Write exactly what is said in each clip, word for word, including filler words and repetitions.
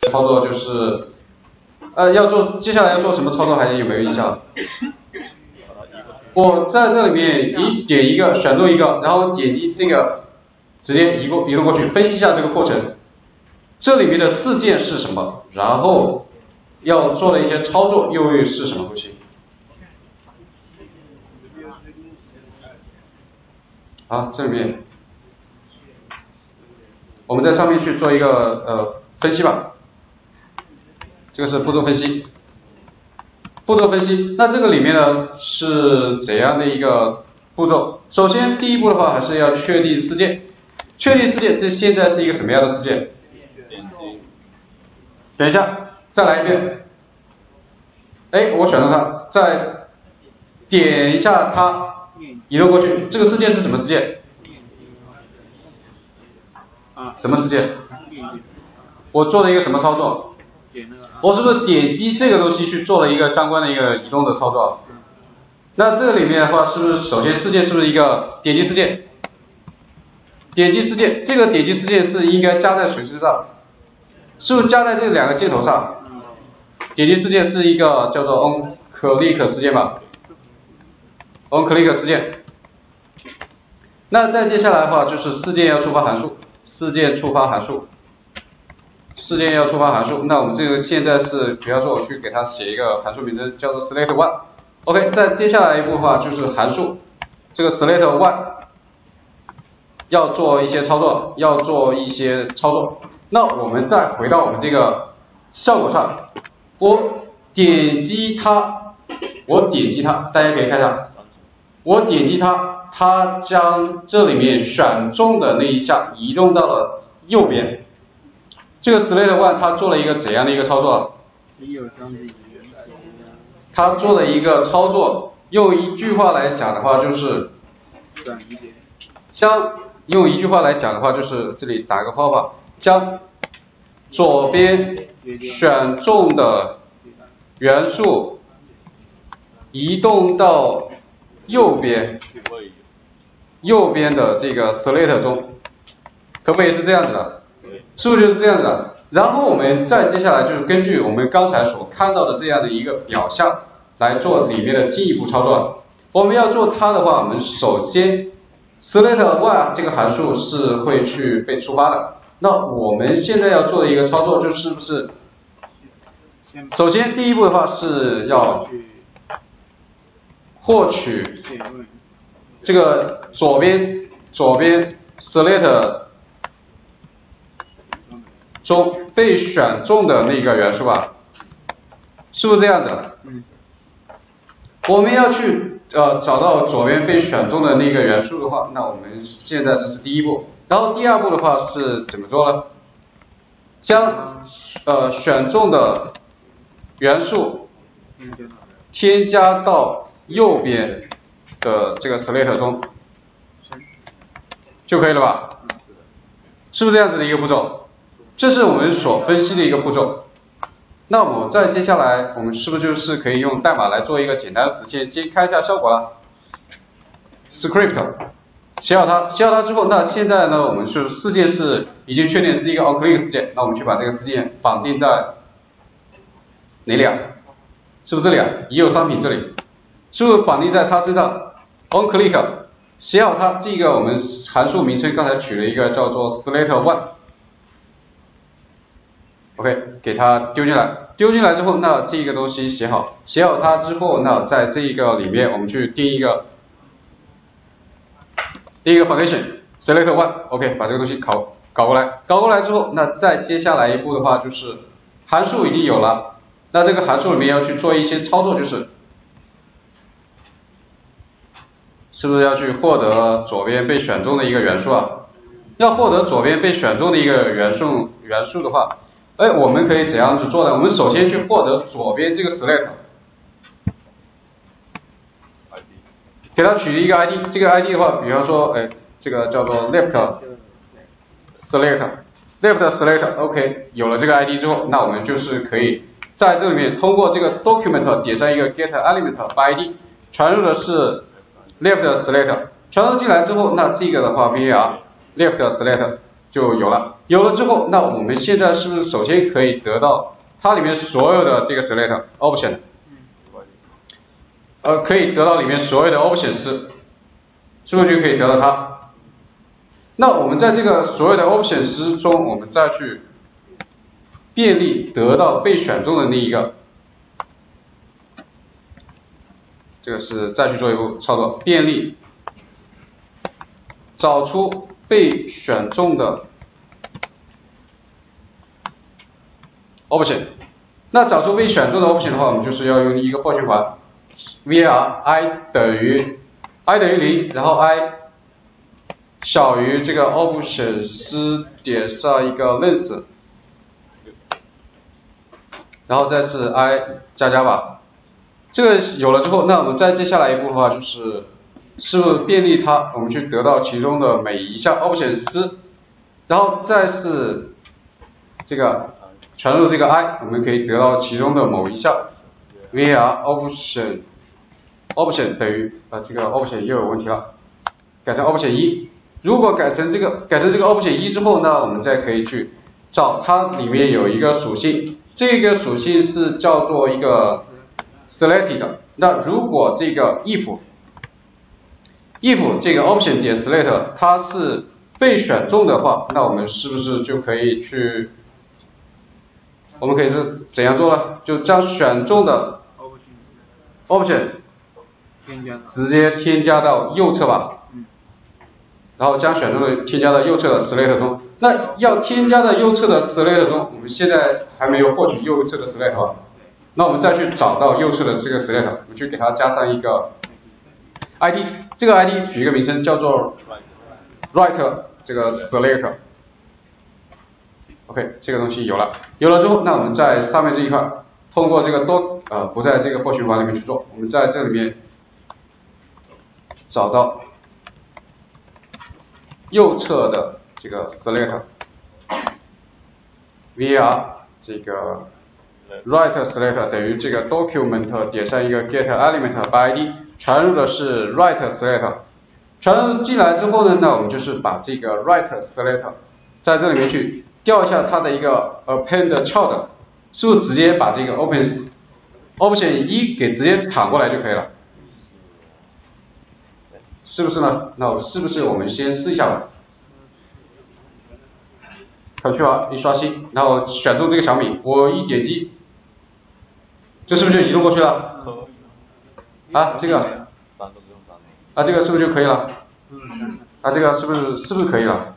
个操作就是，呃，要做接下来要做什么操作，还有没有印象？我在这里面一点一个，选中一个，然后点击这个，直接移过移动过去，分析一下这个过程。这里面的事件是什么？然后要做的一些操作又是什么东西？好，这里面我们在上面去做一个呃分析吧。这个是步骤分析。步骤分析，那这个里面呢是怎样的一个步骤？首先第一步的话还是要确定事件，确定事件这现在是一个什么样的事件？等一下，再来一遍。哎，我选了它，再点一下它，移动过去。这个事件是什么事件？什么事件？我做了一个什么操作？我是不是点击这个东西去做了一个相关的一个移动的操作？那这个里面的话，是不是首先事件是不是一个点击事件？点击事件，这个点击事件是应该加在谁身上？是不是加在这两个箭头上？点击事件是一个叫做 on click 事件吧 ？on click 事件。那再接下来的话就是事件要触发函数，事件触发函数。事件要触发函数，那我们这个现在是，比方说我去给它写一个函数名称叫做 select one，OK， 再接下来一步的话就是函数，这个 select one 要做一些操作，要做一些操作。那我们再回到我们这个效果上，我点击它，我点击它，大家可以看一下，我点击它，它将这里面选中的那一项移动到了右边。这个 select one 它做了一个怎样的一个操作？它做了一个操作，用一句话来讲的话就是，将用一句话来讲的话就是这里打个括号，将左边选中的元素移动到右边，右边的这个 select 中，可不可以是这样子的？是不是就是这样的？然后我们再接下来就是根据我们刚才所看到的这样的一个表象来做里面的进一步操作。我们要做它的话，我们首先 select one 这个函数是会去被触发的。那我们现在要做的一个操作就是不是？首先第一步的话是要获取这个左边左边 select中被选中的那个元素吧，是不是这样的？嗯。我们要去呃找到左边被选中的那个元素的话，那我们现在这是第一步。然后第二步的话是怎么做呢？将呃选中的元素添加到右边的这个 select 中，就可以了吧？是不是这样子的一个步骤？这是我们所分析的一个步骤。那我再接下来，我们是不是就是可以用代码来做一个简单的实现？先看一下效果了。script 写好它，写好它之后，那现在呢，我们是事件是已经确定是一个 on click 事件，那我们去把这个事件绑定在哪里啊？是不是这里啊？已有商品这里，是不是绑定在它身上 on click 写好它，这个我们函数名称刚才取了一个叫做 select one。OK， 给它丢进来，丢进来之后，那这个东西写好，写好它之后，那在这一个里面，我们去定一个，定一个 function select one，OK， 把这个东西搞搞过来，搞过来之后，那再接下来一步的话就是函数已经有了，那这个函数里面要去做一些操作，就是是不是要去获得左边被选中的一个元素啊？要获得左边被选中的一个元素元素的话。哎，我们可以怎样子做呢？我们首先去获得左边这个 select， 给它取一个 I D， 这个 I D 的话，比方说，哎，这个叫做 left select，left select，OK， 有了这个 I D 之后，那我们就是可以在这里面通过这个 document 点上一个 get element by I D， 传入的是 left select， 传入进来之后，那这个的话 var left select 就有了。有了之后，那我们现在是不是首先可以得到它里面所有的这个 select option？ 呃，可以得到里面所有的 options， 是不是就可以得到它？那我们在这个所有的 options 中，我们再去便利得到被选中的那一个，这个是再去做一步操作，便利找出被选中的 option。那找出被选中的 option 的话，我们就是要用一个破循环 ，var i 等于 i 等于零，然后 i 小于这个 options 点上一个 length， 然后再是 i 加加吧。这个有了之后，那我们再接下来一步的话，就是是不是便利它，我们去得到其中的每一项 options， 然后再是这个传入这个 i， 我们可以得到其中的某一项 var option option 等于啊这个 option 又有问题了，改成 option 一。如果改成这个改成这个 option 一之后，那我们再可以去找它里面有一个属性，这个属性是叫做一个 selected。那如果这个 if if 这个 option 点 select 它是被选中的话，那我们是不是就可以去，我们可以是怎样做呢？就将选中的 option 直接添加到右侧吧。然后将选中的添加到右侧的 select 中，那要添加到右侧的 select 中，我们现在还没有获取右侧的 select， 那我们再去找到右侧的这个 select， 我们去给它加上一个 I D， 这个 I D 取一个名称叫做 right 这个 select， OK， 这个东西有了，有了之后，那我们在上面这一块，通过这个多呃不在这个破循环里面去做，我们在这里面找到右侧的这个 select var 这个 right select 等于这个 document 点上一个 get element by I D， 传入的是 right select， 传入进来之后呢，那我们就是把这个 right select 在这里面去调一下它的一个 append child， 是不是直接把这个 open option 一给直接躺过来就可以了？是不是呢？那我是不是我们先试一下吧？Ctrl 一刷新，然后选中这个小米，我一点击，这是不是就移动过去了？啊，这个，啊这个是不是就可以了？啊这个是不是是不是可以了？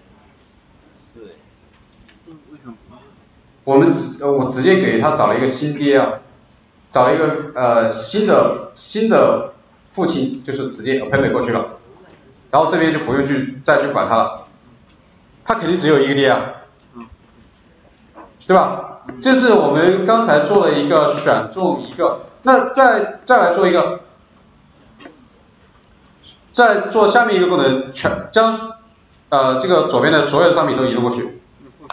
我们呃我直接给他找了一个新爹啊，找了一个呃新的新的父亲，就是直接 append 过去了，然后这边就不用去再去管他了，他肯定只有一个爹啊，对吧？这是我们刚才做了一个选中一个，那再再来做一个，再做下面一个功能，全将呃这个左边的所有的商品都移动过去，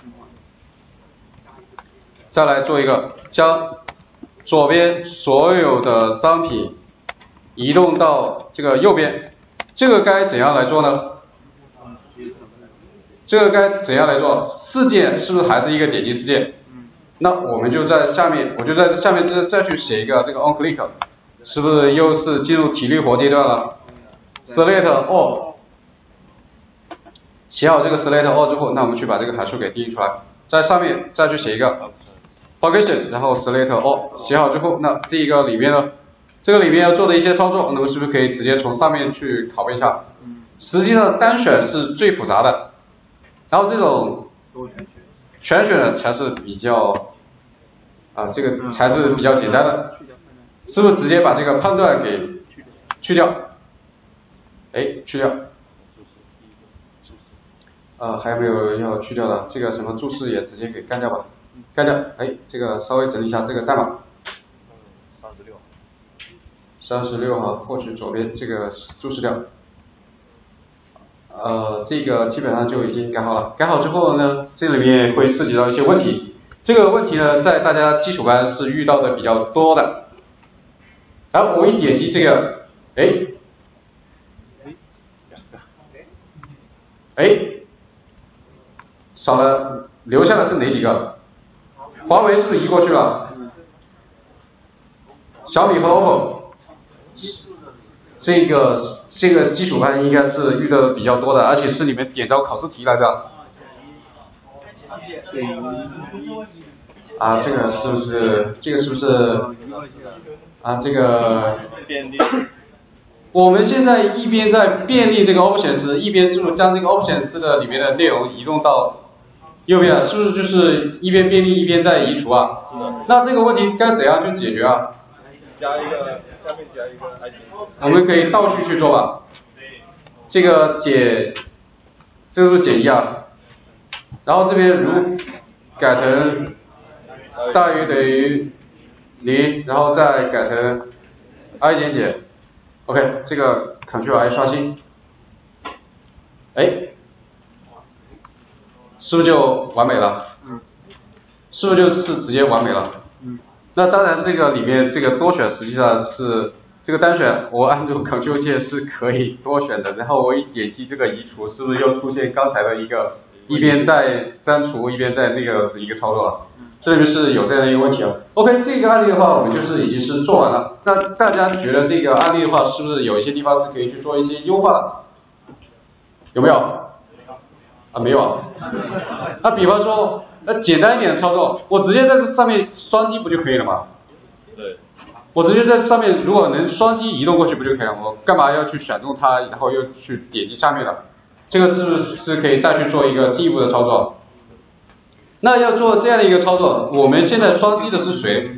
再来做一个将左边所有的商品移动到这个右边，这个该怎样来做呢？这个该怎样来做？事件是不是还是一个点击事件？那我们就在下面，我就在下面再再去写一个这个 on click， 是不是又是进入体力活阶段了 ？select all， 写好这个 select all 之后，那我们去把这个函数给定义出来，在上面再去写一个 function， 然后 select all， 写好之后，那这一个里面呢，这个里面要做的一些操作，那么是不是可以直接从上面去拷贝一下？实际上单选是最复杂的，然后这种全选的才是比较啊，这个才是比较简单的，是不是直接把这个判断给去掉？哎，去掉。啊，还有没有要去掉的？这个什么注释也直接给干掉吧，干掉。哎，这个稍微整理一下这个代码。三十六。三十六号获取左边这个注释掉。呃，这个基本上就已经改好了。改好之后呢，这里面会涉及到一些问题。这个问题呢，在大家基础班是遇到的比较多的。然后我一点击这个，哎，哎， 少了，留下的是哪几个？华为是不是移过去了？小米和 O P P O， 这个这个基础班应该是遇的比较多的，而且是你们点招考试题来着。啊，这个是不是？这个是不是？啊，这个。我们现在一边在便利这个 options， 一边就是将这个 options 的里面的内容移动到右边，是不是就是一边便利一边在移除啊？那这个问题该怎样去解决啊？ 加一个，下面加一个 I D。 我们可以倒序去做吧。这个解，这个是解一啊。然后这边如改成大于等于零，然后再改成 i 减解。OK， 这个 Ctrl I 刷新，哎，是不是就完美了？ 嗯。 是不是就是直接完美了？ 嗯。 那当然，这个里面这个多选实际上是这个单选，我按住 Ctrl 键是可以多选的，然后我一点击这个移除，是不是又出现刚才的一个一边在删除一边在那个一个操作了？这里面是有这样的一个问题啊。OK， 这个案例的话，我们就是已经是做完了。那大家觉得这个案例的话，是不是有一些地方是可以去做一些优化的？有没有？啊，没有啊。那比方说，那简单一点的操作，我直接在这上面双击不就可以了吗？ 对。 我直接在上面，如果能双击移动过去不就可以了？我干嘛要去选中它，然后又去点击下面了？这个是不是是可以再去做一个进一步的操作？那要做这样的一个操作，我们现在双击的是谁？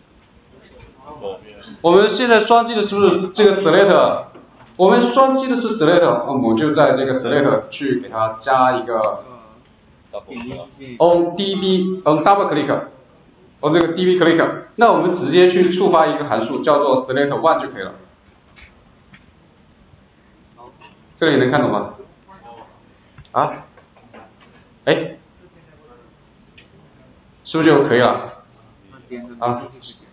我们现在双击的是不是这个 select？ 我们双击的是 select， 我们就在这个 select 去给它加一个 on db on double click，on 这个 db click， 那我们直接去触发一个函数叫做 select one 就可以了。这里能看懂吗？啊？哎？是不是就可以了？啊，